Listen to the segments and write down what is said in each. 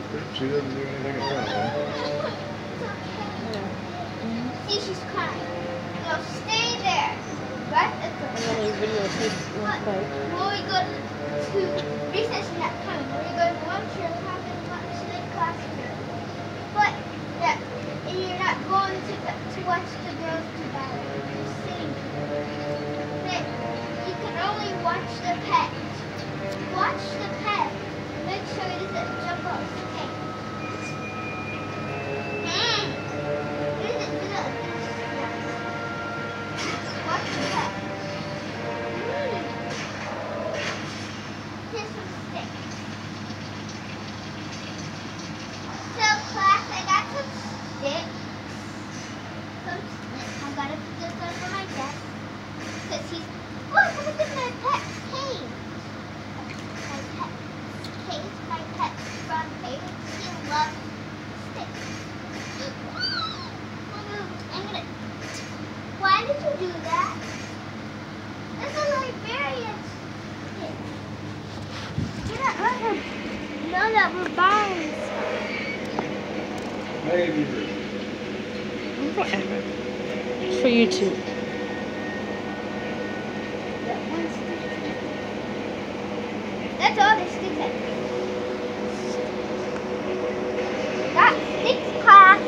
She doesn't do anything in front of him. See, she's crying. No, stay there. Right at the And then your video is When we go to recess nap time, we're going to lunch or having lunch in the classroom. But yeah, and you're not going to watch the girls do ballet. You're sitting there. You can only watch the pet. Watch the pet. Make sure it doesn't jump off the thing. Watch the pet. Here's some sticks. So class, I got some sticks. I gotta put this under my desk. Because he's, look, look at my pet cave. My pet cave, my pet from cave. He loves sticks. I'm gonna, why did you do that? That's a librarian stick. You're not let her know that we're buying stuff. Maybe. whatever. It's for YouTube. That's all the sticks I got sticks class.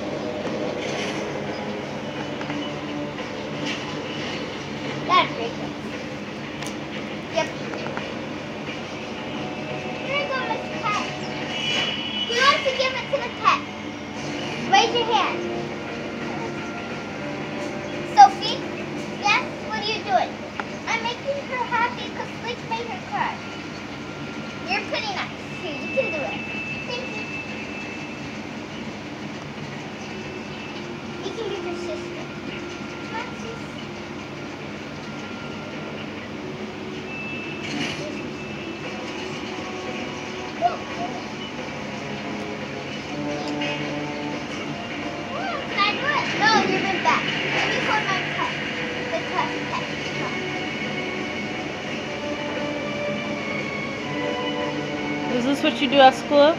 That's great. Yep. Here you go, Miss Pet. Who wants to give it to the pet? Raise your hand. Sophie? Yes? What are you doing? I'm making her happy because Slick made her cry. You're pretty nice. Here, you can do it. Thank you. You can give your sister. Come on, sis. Can I do it? No, you've been back. Let me hold my pet. The pet. Is this what you do at school?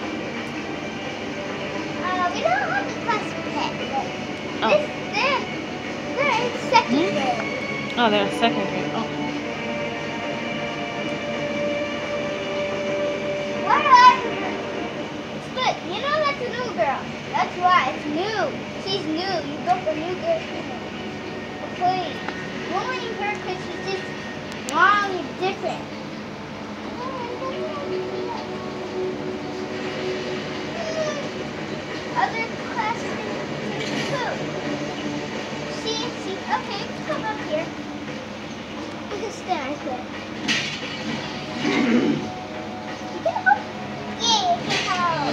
We don't have the class pet. Oh. They're in second grade. Oh, they're in second grade. Oh. What are But you know that's a new girl. That's why it's new. She's new. You built a new girl. Please. Bullying her because she's just wrong and different. Other classmates too. See. Okay, come up here. You can stand right there. You can help. Yeah, you can help.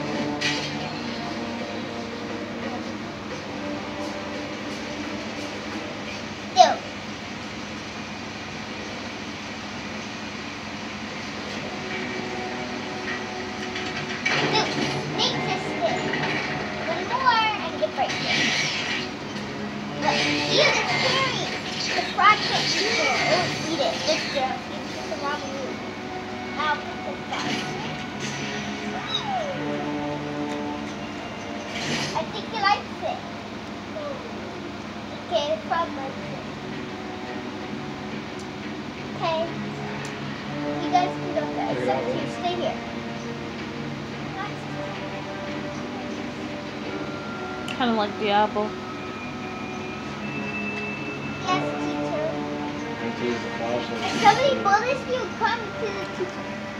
Still. Make this stick. One more and get right there. But eat it, scary. The frog can't eat it. Oh, eat it. This girl. It's the wrong move. Now put this back. I think he likes it. Okay, the frog likes it. Okay. You guys can go there. Except you stay here. Kind of like the apple. Yes, teacher. That is awesome. If somebody bullies you, come to the teacher.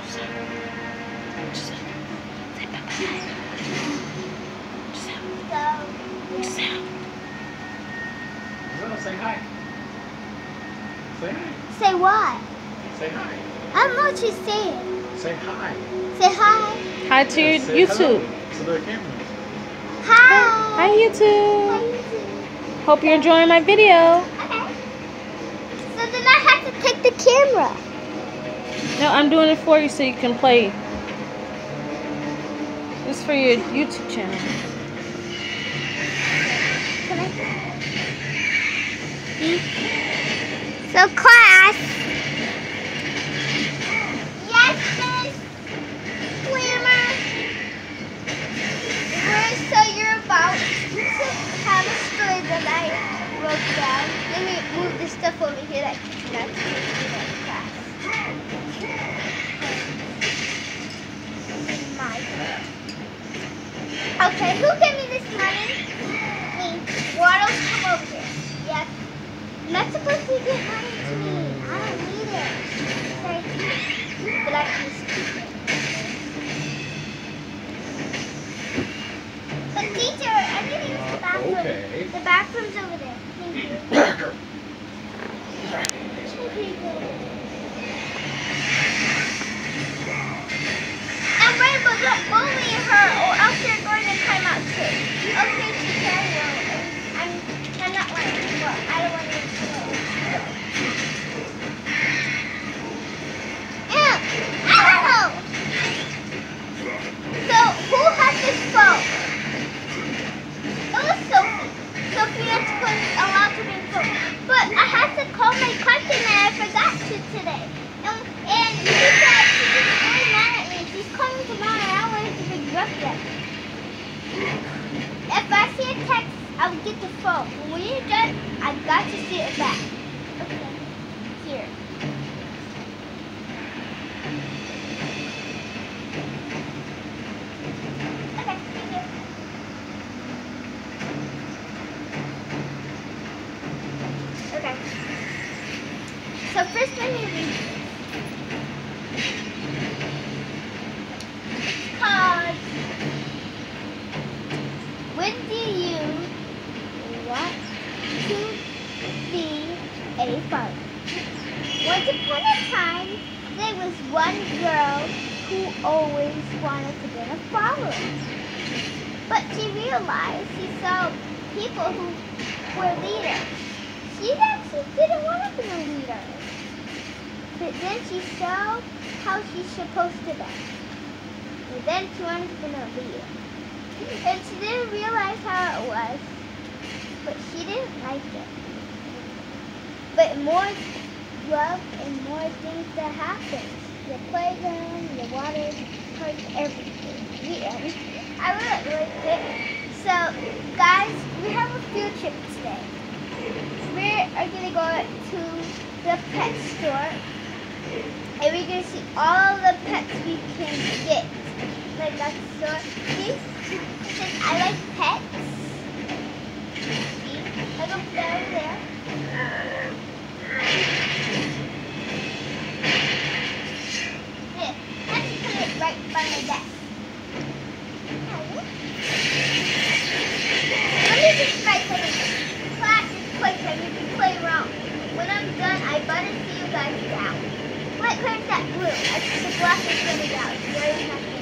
No, say hi. Say hi. Say what? Say hi. I don't know what you're saying. Say hi. Say hi. Hi to your Say YouTube. hello to the camera. Hi. Hi YouTube. Hi, YouTube. Hope you're enjoying my video. Okay. So then I have to take the camera. No, I'm doing it for you so you can play. This is for your YouTube channel. Can I? So class. Yes, Miss Swimmer. Okay, who gave me this money? Me. Waddles, come over here. Yes. You're not supposed to give money to me. I don't need it. Sorry. But I can just keep it. But teacher, I need to use the bathroom. Okay. The bathroom's over there. Thank you. And Rainbow, don't bully her or else you're going to time out too. Okay, teacher, I will. I'm not lying. Well, I don't want you to know. Ew! Ow! So, who has this phone? It was Sophie. Sophie is allowed to be in phone. But I had to call my cousin and I forgot to today. And she said she's really mad at me. She's coming tomorrow and I don't want her to pick you up yet. If I see a text, I'll get the phone. But when you're done, I've got to see it back. Okay. Here. Okay, thank you. Okay. So first let me read this. Cause when do you want to be a father? Once upon a time, there was one girl who always wanted to be a father. But she realized she saw people who were leaders. She actually didn't want to be a leader. But then she saw how she's supposed to be. And then she wanted to be a leader. And she didn't realize how it was. But she didn't like it. But more love and more things that happen. The playground, the water park, everything. The end. I really liked it. So, guys, we have a field trip today. We are going to go to the pet store. And we're going to see all the pets we can get. Like that store. See? Since I like pets. See? I go down there. Here, let's put it right by my desk. Let me just try something. Class is playtime. You can play around. When I'm done, I better see you guys down. What color is that blue? The black is going down. Very nice.